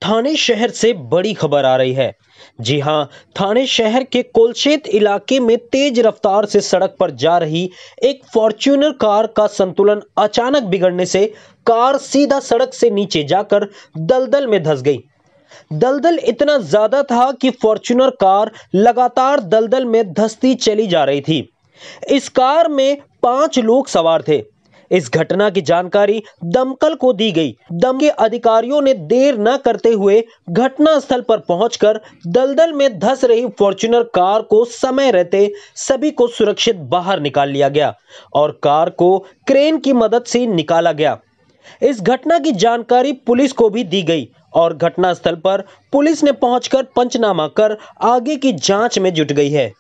थाने शहर से बड़ी खबर आ रही है। जी हां, थाने शहर के कोलशेत इलाके में तेज रफ्तार से सड़क पर जा रही एक फॉर्च्यूनर कार का संतुलन अचानक बिगड़ने से कार सीधा सड़क से नीचे जाकर दलदल में धंस गई। दलदल इतना ज्यादा था कि फॉर्च्यूनर कार लगातार दलदल में धंसती चली जा रही थी। इस कार में 5 लोग सवार थे। इस घटना की जानकारी दमकल को दी गई। दमकल के अधिकारियों ने देर न करते हुए घटना स्थल पर पहुंचकर दलदल में धंस रही फॉर्च्यूनर कार को समय रहते सभी को सुरक्षित बाहर निकाल लिया गया और कार को क्रेन की मदद से निकाला गया। इस घटना की जानकारी पुलिस को भी दी गई और घटनास्थल पर पुलिस ने पहुंचकर पंचनामा कर आगे की जांच में जुट गई है।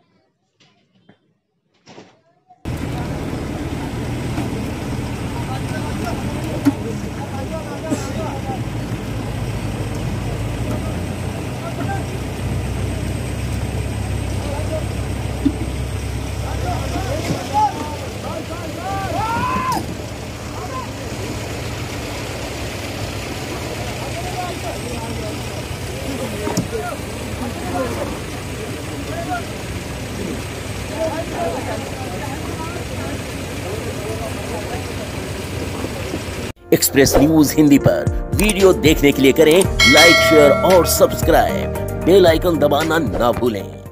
एक्सप्रेस न्यूज हिंदी पर वीडियो देखने के लिए करें लाइक, शेयर और सब्सक्राइब। बेल आइकन दबाना ना भूलें।